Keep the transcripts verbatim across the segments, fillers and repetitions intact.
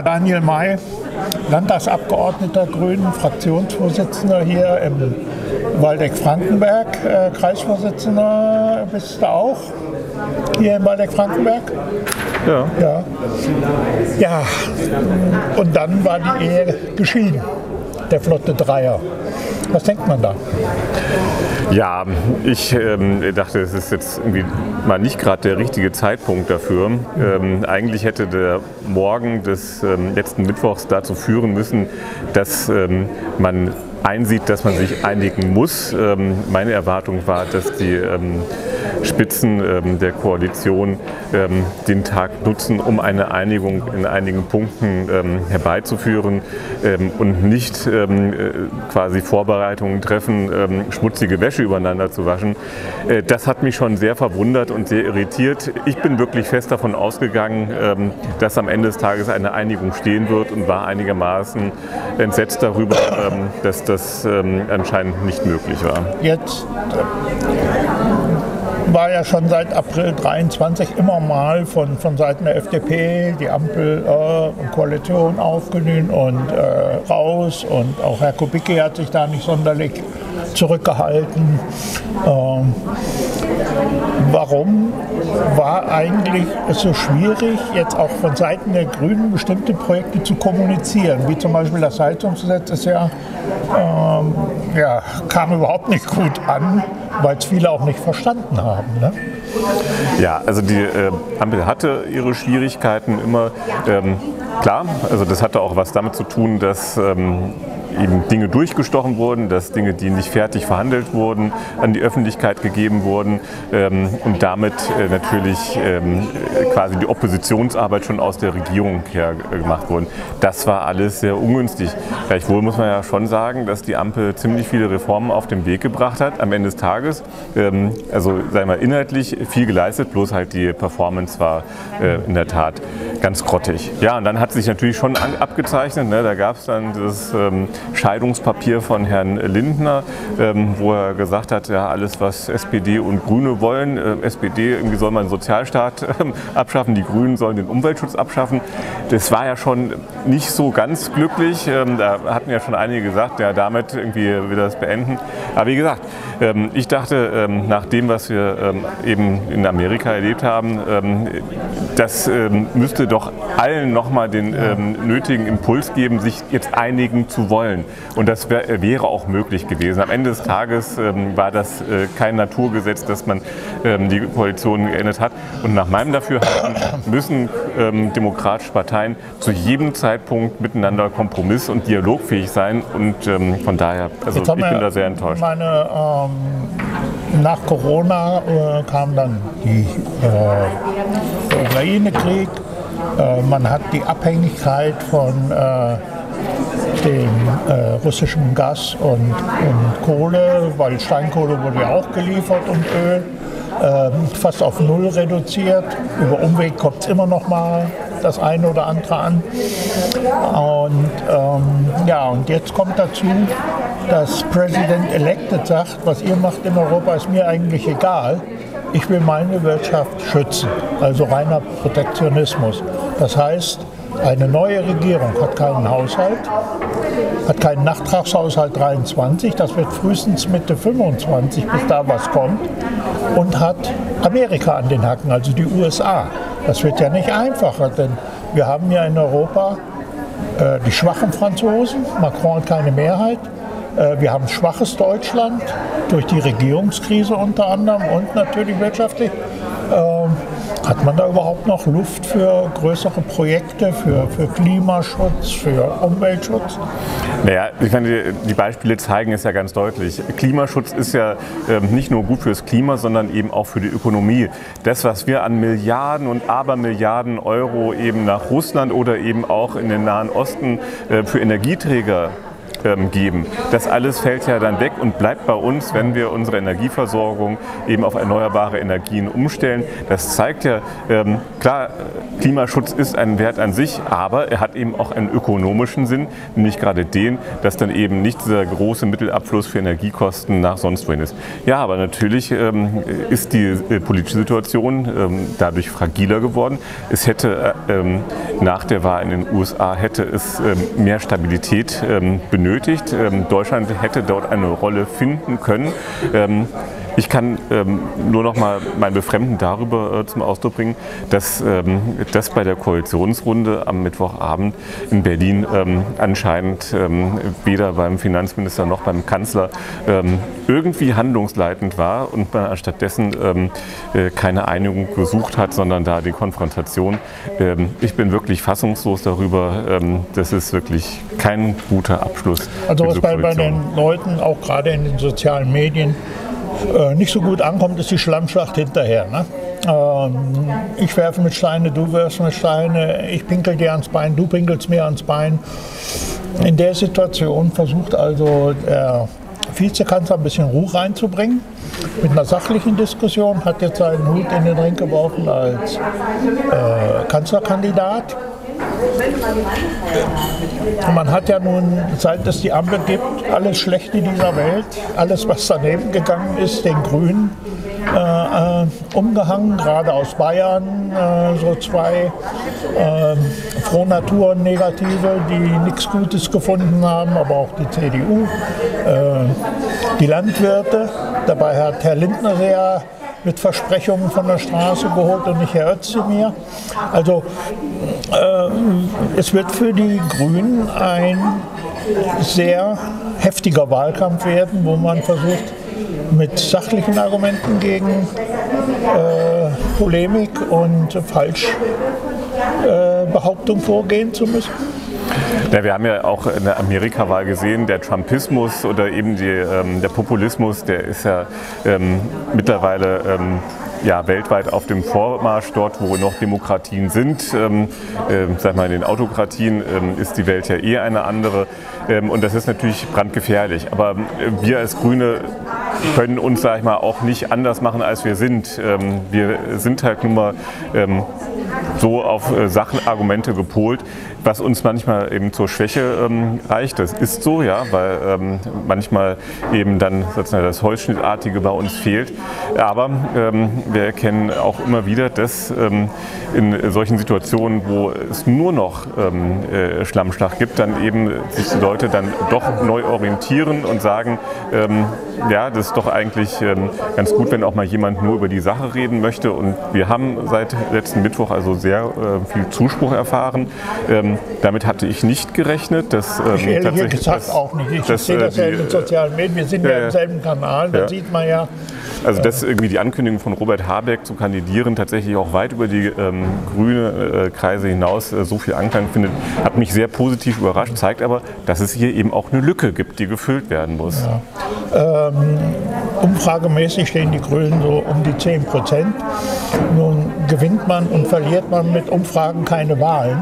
Daniel May, Landtagsabgeordneter Grünen, Fraktionsvorsitzender hier im Waldeck-Frankenberg, äh, Kreisvorsitzender bist du auch hier im Waldeck-Frankenberg? Ja. ja. Ja, und dann war die Ehe geschieden, der Flotte Dreier. Was denkt man da? Ja, ich ähm, dachte, es ist jetzt irgendwie mal nicht gerade der richtige Zeitpunkt dafür. Ähm, eigentlich hätte der Morgen des ähm, letzten Mittwochs dazu führen müssen, dass ähm, man einsieht, dass man sich einigen muss. Ähm, meine Erwartung war, dass die ähm, Spitzen ähm, der Koalition ähm, den Tag nutzen, um eine Einigung in einigen Punkten ähm, herbeizuführen ähm, und nicht ähm, quasi Vorbereitungen treffen, ähm, schmutzige Wäsche übereinander zu waschen. Äh, das hat mich schon sehr verwundert und sehr irritiert. Ich bin wirklich fest davon ausgegangen, ähm, dass am Ende des Tages eine Einigung stehen wird und war einigermaßen entsetzt darüber, ähm, dass das ähm, anscheinend nicht möglich war. Jetzt war ja schon seit April dreiundzwanzig immer mal von, von Seiten der F D P die Ampel äh, Koalition aufgenommen und äh, raus, und auch Herr Kubicki hat sich da nicht sonderlich zurückgehalten. Ähm, warum war eigentlich es so schwierig, jetzt auch von Seiten der Grünen bestimmte Projekte zu kommunizieren, wie zum Beispiel das Heizungsgesetz ist ja, ähm, ja kam überhaupt nicht gut an, weil es viele auch nicht verstanden haben. Ne? Ja, also die äh, Ampel hatte ihre Schwierigkeiten immer. Ähm, klar, also das hatte auch was damit zu tun, dass ähm, eben Dinge durchgestochen wurden, dass Dinge, die nicht fertig verhandelt wurden, an die Öffentlichkeit gegeben wurden ähm, und damit äh, natürlich ähm, quasi die Oppositionsarbeit schon aus der Regierung her äh, gemacht wurde. Das war alles sehr ungünstig. Gleichwohl muss man ja schon sagen, dass die Ampel ziemlich viele Reformen auf den Weg gebracht hat am Ende des Tages. Ähm, also sagen wir mal inhaltlich viel geleistet, bloß halt die Performance war äh, in der Tat ganz grottig. Ja, und dann hat sich natürlich schon an, abgezeichnet, ne, da gab es dann das ähm, Scheidungspapier von Herrn Lindner, ähm, wo er gesagt hat, ja, alles was S P D und Grüne wollen, äh, S P D irgendwie soll man den Sozialstaat äh, abschaffen, die Grünen sollen den Umweltschutz abschaffen. Das war ja schon nicht so ganz glücklich, ähm, da hatten ja schon einige gesagt, ja, damit irgendwie will das beenden. Aber wie gesagt, ähm, ich dachte, ähm, nach dem, was wir ähm, eben in Amerika erlebt haben, ähm, das ähm, müsste doch allen nochmal den ähm, nötigen Impuls geben, sich jetzt einigen zu wollen. Und das wär, wäre auch möglich gewesen. Am Ende des Tages ähm, war das äh, kein Naturgesetz, dass man ähm, die Koalition geändert hat. Und nach meinem Dafürhalten müssen ähm, demokratische Parteien zu jedem Zeitpunkt miteinander kompromiss- und dialogfähig sein. Und ähm, von daher, also ich bin da sehr enttäuscht. Meine, ähm, nach Corona äh, kam dann die, äh, der Ukraine-Krieg. Äh, man hat die Abhängigkeit von äh, dem äh, russischen Gas und, und Kohle, weil Steinkohle wurde ja auch geliefert und Öl, äh, fast auf Null reduziert. Über Umweg kommt es immer noch mal das eine oder andere an. Und, ähm, ja, und jetzt kommt dazu, dass President Elected sagt, was ihr macht in Europa ist mir eigentlich egal. Ich will meine Wirtschaft schützen, also reiner Protektionismus. Das heißt, eine neue Regierung hat keinen Haushalt, hat keinen Nachtragshaushalt dreiundzwanzig, das wird frühestens Mitte fünfundzwanzig, bis da was kommt, und hat Amerika an den Hacken, also die U S A. Das wird ja nicht einfacher, denn wir haben ja in Europa äh, die schwachen Franzosen, Macron hat keine Mehrheit. Wir haben ein schwaches Deutschland durch die Regierungskrise unter anderem und natürlich wirtschaftlich. Ähm, hat man da überhaupt noch Luft für größere Projekte, für, für Klimaschutz, für Umweltschutz? Naja, ich meine, die, die Beispiele zeigen es ja ganz deutlich. Klimaschutz ist ja äh, nicht nur gut fürs Klima, sondern eben auch für die Ökonomie. Das, was wir an Milliarden und Abermilliarden Euro eben nach Russland oder eben auch in den Nahen Osten äh, für Energieträger ähm, geben. Das alles fällt ja dann weg und bleibt bei uns, wenn wir unsere Energieversorgung eben auf erneuerbare Energien umstellen. Das zeigt ja, ähm, klar, Klimaschutz ist ein Wert an sich, aber er hat eben auch einen ökonomischen Sinn, nämlich gerade den, dass dann eben nicht dieser große Mittelabfluss für Energiekosten nach sonst wohin ist. Ja, aber natürlich ähm, ist die äh, politische Situation ähm, dadurch fragiler geworden. Es hätte äh, ähm, nach der Wahl in den U S A hätte es ähm, mehr Stabilität ähm, benötigt. Ähm, Deutschland hätte dort eine Rolle finden können. Ähm, Ich kann ähm, nur noch mal mein Befremden darüber äh, zum Ausdruck bringen, dass ähm, das bei der Koalitionsrunde am Mittwochabend in Berlin ähm, anscheinend ähm, weder beim Finanzminister noch beim Kanzler ähm, irgendwie handlungsleitend war und man stattdessen ähm, äh, keine Einigung gesucht hat, sondern da die Konfrontation. Ähm, ich bin wirklich fassungslos darüber. Ähm, das ist wirklich kein guter Abschluss. Also was bei, bei den Leuten, auch gerade in den sozialen Medien, nicht so gut ankommt, ist die Schlammschlacht hinterher. Ne? Ähm, ich werfe mit Steine, du wirfst mit Steine, ich pinkel dir ans Bein, du pinkelst mir ans Bein. In der Situation versucht also der Vizekanzler ein bisschen Ruhe reinzubringen. Mit einer sachlichen Diskussion, hat jetzt seinen Hut in den Ring geworfen als äh, Kanzlerkandidat. Man hat ja nun, seit es die Ampel gibt, alles Schlechte dieser Welt, alles was daneben gegangen ist, den Grünen äh, äh, umgehangen, gerade aus Bayern, äh, so zwei äh, Frohnaturen Negative, die nichts Gutes gefunden haben, aber auch die C D U, äh, die Landwirte. Dabei hat Herr Lindner sehr mit Versprechungen von der Straße geholt und nicht Herr Özdemir. Also äh, es wird für die Grünen ein sehr heftiger Wahlkampf werden, wo man versucht, mit sachlichen Argumenten gegen äh, Polemik und Falschbehauptung äh, vorgehen zu müssen. Ja, wir haben ja auch in der Amerikawahl gesehen, der Trumpismus oder eben die, ähm, der Populismus, der ist ja ähm, mittlerweile ähm, ja, weltweit auf dem Vormarsch, dort wo noch Demokratien sind. Ähm, äh, sag mal, in den Autokratien ähm, ist die Welt ja eh eine andere ähm, und das ist natürlich brandgefährlich. Aber äh, wir als Grüne können uns, sag ich mal, auch nicht anders machen, als wir sind. Ähm, wir sind halt nun mal ähm, so auf äh, Sachenargumente gepolt, was uns manchmal eben zur Schwäche ähm, reicht. Das ist so, ja, weil ähm, manchmal eben dann sozusagen das Holzschnittartige bei uns fehlt. Aber ähm, wir erkennen auch immer wieder, dass ähm, in solchen Situationen, wo es nur noch ähm, äh, Schlammschlacht gibt, dann eben sich die Leute dann doch neu orientieren und sagen, ähm, ja, das ist doch eigentlich ähm, ganz gut, wenn auch mal jemand nur über die Sache reden möchte. Und wir haben seit letzten Mittwoch also sehr äh, viel Zuspruch erfahren. Ähm, damit hatte ich nicht gerechnet. Dass, ähm, ich ehrlich gesagt dass, auch nicht. Ich dass, sehe das äh, ja in den sozialen Medien. Wir sind ja, ja im selben Kanal, da ja. sieht man ja. Also dass irgendwie die Ankündigung von Robert Habeck zu kandidieren tatsächlich auch weit über die ähm, grüne äh, Kreise hinaus äh, so viel Anklang findet, hat mich sehr positiv überrascht, zeigt aber, dass es hier eben auch eine Lücke gibt, die gefüllt werden muss. Ja. Ähm, umfragemäßig stehen die Grünen so um die zehn Prozent. Nun gewinnt man und verliert man mit Umfragen keine Wahlen.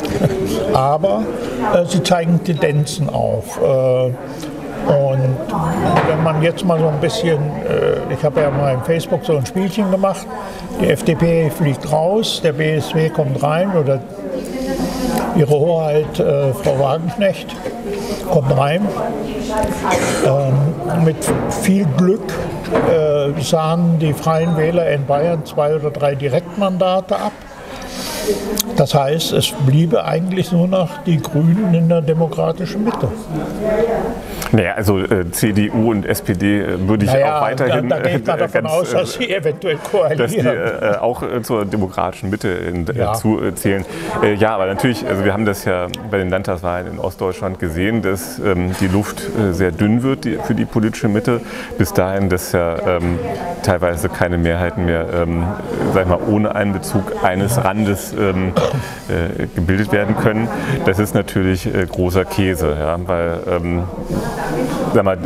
Aber äh, sie zeigen Tendenzen auf. Äh, und wenn man jetzt mal so ein bisschen, äh, ich habe ja mal im Facebook so ein Spielchen gemacht, die F D P fliegt raus, der B S W kommt rein oder Ihre Hoheit, äh, Frau Wagenknecht, kommt rein. Ähm, mit viel Glück äh, sahen die Freien Wähler in Bayern zwei oder drei Direktmandate ab. Das heißt, es bliebe eigentlich nur noch die Grünen in der demokratischen Mitte. Naja, also äh, C D U und S P D äh, würde ich naja, auch weiterhin... Da, da geht man äh, davon ganz, aus, dass sie eventuell koalieren. Dass die äh, auch äh, zur demokratischen Mitte in, äh, ja. zu äh, zählen. Äh, ja, aber natürlich, also wir haben das ja bei den Landtagswahlen in Ostdeutschland gesehen, dass ähm, die Luft äh, sehr dünn wird die, für die politische Mitte. Bis dahin, dass ja ähm, teilweise keine Mehrheiten mehr, ähm, sag ich mal, ohne Einbezug eines Randes ähm, äh, gebildet werden können, das ist natürlich äh, großer Käse, ja, weil ähm, sag mal,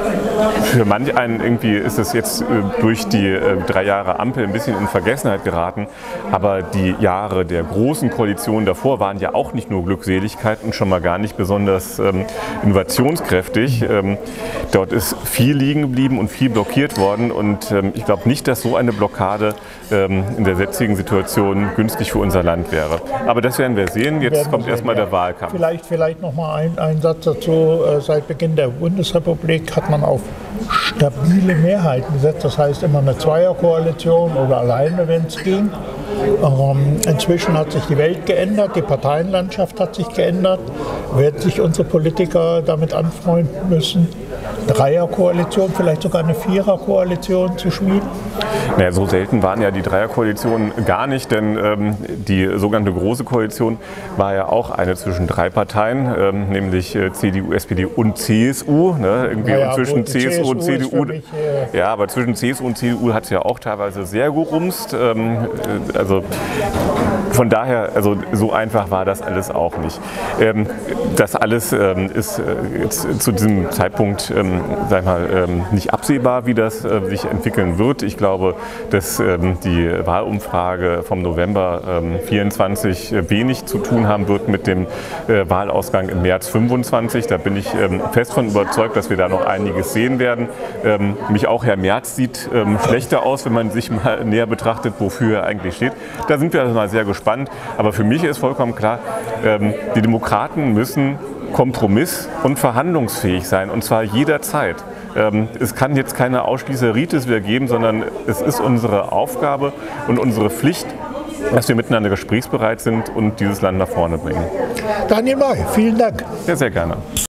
für manch einen irgendwie ist es jetzt äh, durch die äh, drei Jahre Ampel ein bisschen in Vergessenheit geraten, aber die Jahre der großen Koalition davor waren ja auch nicht nur Glückseligkeit und schon mal gar nicht besonders ähm, innovationskräftig. Ähm, dort ist viel liegen geblieben und viel blockiert worden und ähm, ich glaube nicht, dass so eine Blockade ähm, in der jetzigen Situation günstig für unser Land wäre. Aber das werden wir sehen. Jetzt kommt erstmal der Wahlkampf. Vielleicht, vielleicht noch mal ein, ein Satz dazu. Seit Beginn der Bundesrepublik hat man auf stabile Mehrheiten gesetzt. Das heißt immer eine Zweierkoalition oder alleine, wenn es ging. Ähm, inzwischen hat sich die Welt geändert, die Parteienlandschaft hat sich geändert. Werden sich unsere Politiker damit anfreunden müssen, Dreierkoalition, vielleicht sogar eine Viererkoalition zu schmieden? Naja, so selten waren ja die Dreierkoalitionen gar nicht, denn ähm, die sogenannte Große Koalition war ja auch eine zwischen drei Parteien, ähm, nämlich äh, C D U, S P D und C S U. Ne? Irgendwie ja, und zwischen C S U und C D U. Mich, äh ja, aber zwischen C S U und C D U hat es ja auch teilweise sehr gerumst. Ähm, also von daher, also so einfach war das alles auch nicht. Ähm, das alles ähm, ist äh, jetzt zu diesem Zeitpunkt ähm, sag mal, ähm, nicht absehbar, wie das äh, sich entwickeln wird. Ich glaube, dass ähm, die Wahlumfrage vom November ähm, vierundzwanzig äh, wenig zu tun haben wird mit dem äh, Wahlausgang im März fünfundzwanzig. Da bin ich ähm, fest von überzeugt, dass wir da noch einiges sehen werden. Ähm, mich auch Herr Merz sieht ähm, schlechter aus, wenn man sich mal näher betrachtet, wofür er eigentlich steht. Da sind wir also mal sehr gespannt. Aber für mich ist vollkommen klar, ähm, die Demokraten müssen kompromiss- und verhandlungsfähig sein, und zwar jederzeit. Ähm, es kann jetzt keine Ausschließeritis mehr geben, sondern es ist unsere Aufgabe und unsere Pflicht, dass wir miteinander gesprächsbereit sind und dieses Land nach vorne bringen. Daniel May, vielen Dank. Sehr, sehr gerne.